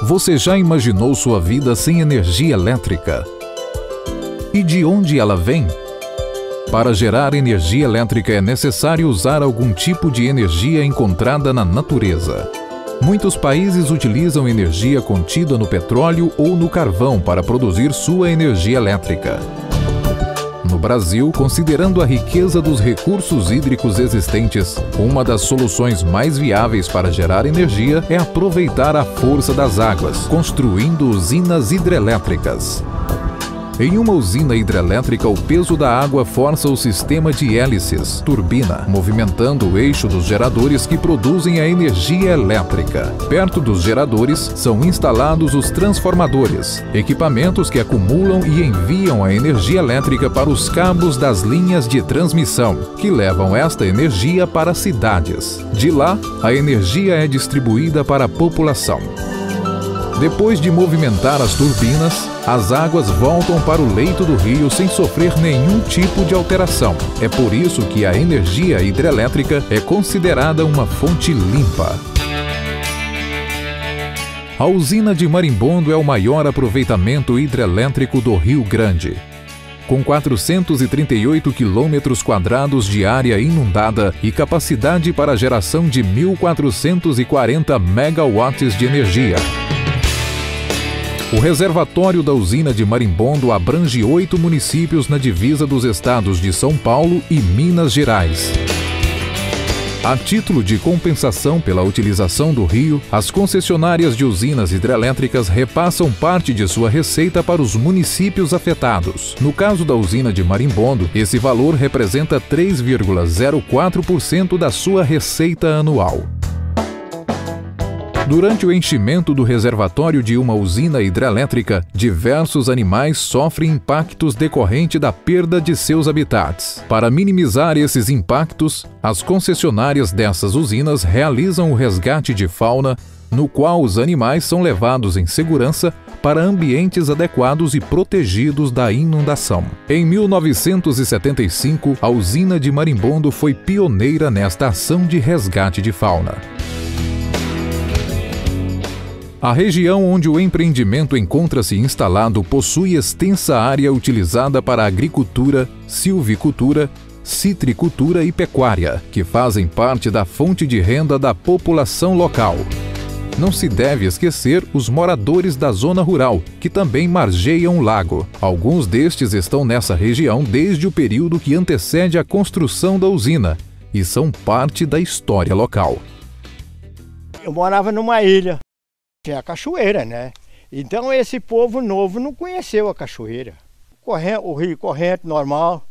Você já imaginou sua vida sem energia elétrica? E de onde ela vem? Para gerar energia elétrica é necessário usar algum tipo de energia encontrada na natureza. Muitos países utilizam energia contida no petróleo ou no carvão para produzir sua energia elétrica. No Brasil, considerando a riqueza dos recursos hídricos existentes, uma das soluções mais viáveis para gerar energia é aproveitar a força das águas, construindo usinas hidrelétricas. Em uma usina hidrelétrica, o peso da água força o sistema de hélices, turbina, movimentando o eixo dos geradores que produzem a energia elétrica. Perto dos geradores são instalados os transformadores, equipamentos que acumulam e enviam a energia elétrica para os cabos das linhas de transmissão, que levam esta energia para cidades. De lá, a energia é distribuída para a população. Depois de movimentar as turbinas, as águas voltam para o leito do rio sem sofrer nenhum tipo de alteração. É por isso que a energia hidrelétrica é considerada uma fonte limpa. A usina de Marimbondo é o maior aproveitamento hidrelétrico do Rio Grande. Com 438 quilômetros quadrados de área inundada e capacidade para geração de 1.440 megawatts de energia. O reservatório da usina de Marimbondo abrange 8 municípios na divisa dos estados de São Paulo e Minas Gerais. A título de compensação pela utilização do rio, as concessionárias de usinas hidrelétricas repassam parte de sua receita para os municípios afetados. No caso da usina de Marimbondo, esse valor representa 3,04% da sua receita anual. Durante o enchimento do reservatório de uma usina hidrelétrica, diversos animais sofrem impactos decorrente da perda de seus habitats. Para minimizar esses impactos, as concessionárias dessas usinas realizam o resgate de fauna, no qual os animais são levados em segurança para ambientes adequados e protegidos da inundação. Em 1975, a usina de Marimbondo foi pioneira nesta ação de resgate de fauna. A região onde o empreendimento encontra-se instalado possui extensa área utilizada para agricultura, silvicultura, citricultura e pecuária, que fazem parte da fonte de renda da população local. Não se deve esquecer os moradores da zona rural, que também margeiam o lago. Alguns destes estão nessa região desde o período que antecede a construção da usina e são parte da história local. Eu morava numa ilha. Tinha a cachoeira, né? Então esse povo novo não conheceu a cachoeira. O rio corrente, normal.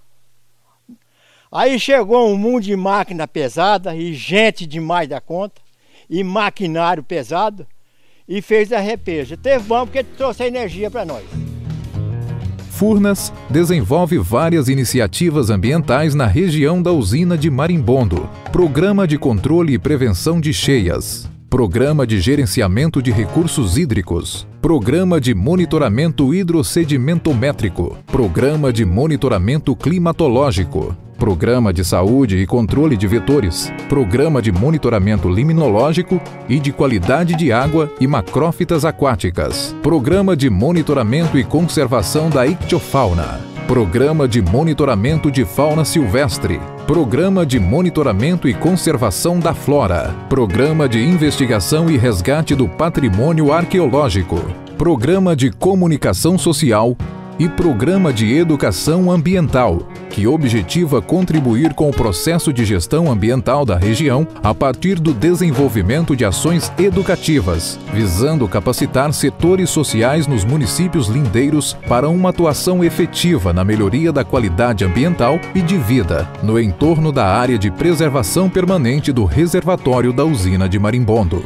Aí chegou um mundo de máquina pesada e gente demais da conta, e maquinário pesado, e fez a represa. Teve bom porque trouxe energia para nós. Furnas desenvolve várias iniciativas ambientais na região da usina de Marimbondo. Programa de controle e prevenção de cheias. Programa de gerenciamento de recursos hídricos, Programa de monitoramento hidrossedimentométrico, Programa de monitoramento climatológico, Programa de saúde e controle de vetores, Programa de monitoramento liminológico e de qualidade de água e macrófitas aquáticas, Programa de monitoramento e conservação da ictiofauna, Programa de monitoramento de fauna silvestre, Programa de monitoramento e conservação da flora, Programa de investigação e resgate do patrimônio arqueológico, Programa de comunicação social e Programa de educação ambiental, que objetiva contribuir com o processo de gestão ambiental da região a partir do desenvolvimento de ações educativas, visando capacitar setores sociais nos municípios lindeiros para uma atuação efetiva na melhoria da qualidade ambiental e de vida, no entorno da área de preservação permanente do reservatório da usina de Marimbondo.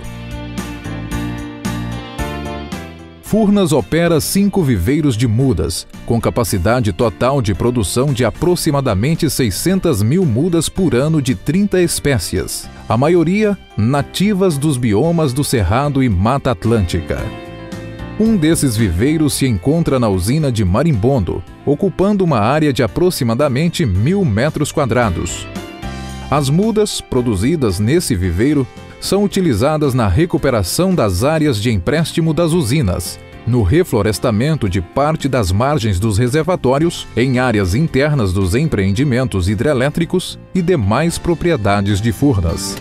Furnas opera 5 viveiros de mudas, com capacidade total de produção de aproximadamente 600 mil mudas por ano de 30 espécies, a maioria nativas dos biomas do Cerrado e Mata Atlântica. Um desses viveiros se encontra na usina de Marimbondo, ocupando uma área de aproximadamente 1.000 metros quadrados. As mudas produzidas nesse viveiro são utilizadas na recuperação das áreas de empréstimo das usinas, no reflorestamento de parte das margens dos reservatórios, em áreas internas dos empreendimentos hidrelétricos e demais propriedades de Furnas.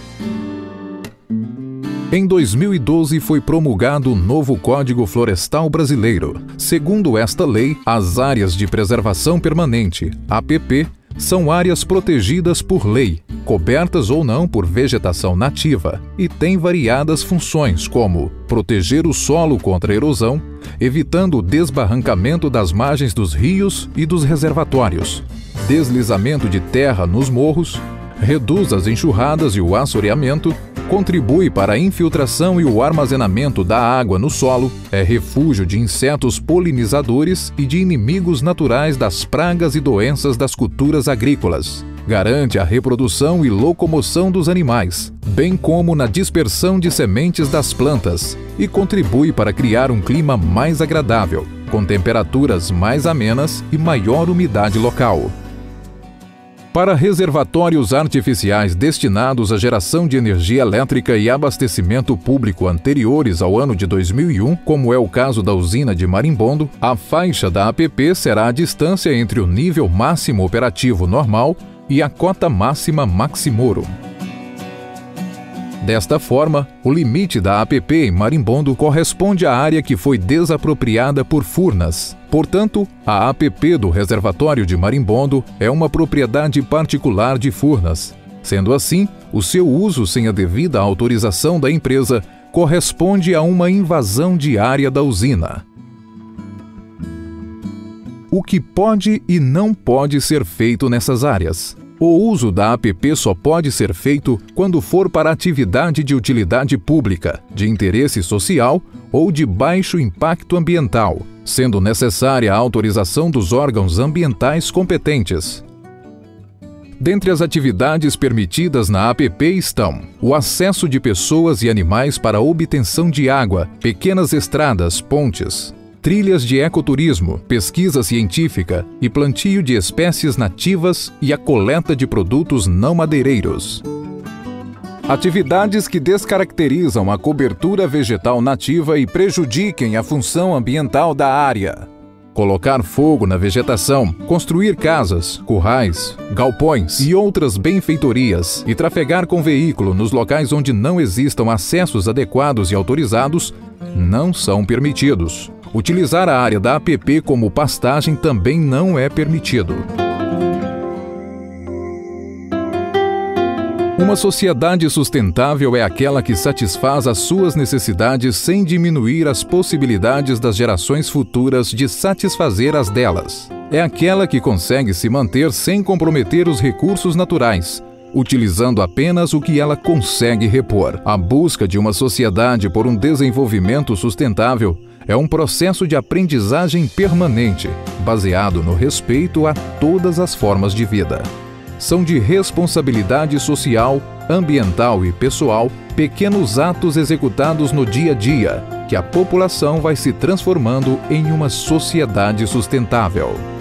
Em 2012 foi promulgado o novo Código Florestal Brasileiro. Segundo esta lei, as áreas de preservação permanente, APP, são áreas protegidas por lei, cobertas ou não por vegetação nativa, e têm variadas funções como proteger o solo contra a erosão, evitando o desbarrancamento das margens dos rios e dos reservatórios, deslizamento de terra nos morros, reduz as enxurradas e o assoreamento, contribui para a infiltração e o armazenamento da água no solo, é refúgio de insetos polinizadores e de inimigos naturais das pragas e doenças das culturas agrícolas. Garante a reprodução e locomoção dos animais, bem como na dispersão de sementes das plantas, e contribui para criar um clima mais agradável, com temperaturas mais amenas e maior umidade local. Para reservatórios artificiais destinados à geração de energia elétrica e abastecimento público anteriores ao ano de 2001, como é o caso da usina de Marimbondo, a faixa da APP será a distância entre o nível máximo operativo normal e a cota máxima maximorum. Desta forma, o limite da APP em Marimbondo corresponde à área que foi desapropriada por Furnas. Portanto, a APP do reservatório de Marimbondo é uma propriedade particular de Furnas. Sendo assim, o seu uso sem a devida autorização da empresa corresponde a uma invasão de área da usina. O que pode e não pode ser feito nessas áreas? O uso da APP só pode ser feito quando for para atividade de utilidade pública, de interesse social ou de baixo impacto ambiental, sendo necessária a autorização dos órgãos ambientais competentes. Dentre as atividades permitidas na APP estão o acesso de pessoas e animais para a obtenção de água, pequenas estradas, pontes, trilhas de ecoturismo, pesquisa científica e plantio de espécies nativas e a coleta de produtos não madeireiros. Atividades que descaracterizam a cobertura vegetal nativa e prejudiquem a função ambiental da área. Colocar fogo na vegetação, construir casas, currais, galpões e outras benfeitorias e trafegar com veículo nos locais onde não existam acessos adequados e autorizados não são permitidos. Utilizar a área da APP como pastagem também não é permitido. Uma sociedade sustentável é aquela que satisfaz as suas necessidades sem diminuir as possibilidades das gerações futuras de satisfazer as delas. É aquela que consegue se manter sem comprometer os recursos naturais, utilizando apenas o que ela consegue repor. A busca de uma sociedade por um desenvolvimento sustentável é um processo de aprendizagem permanente, baseado no respeito a todas as formas de vida. São de responsabilidade social, ambiental e pessoal, pequenos atos executados no dia a dia, que a população vai se transformando em uma sociedade sustentável.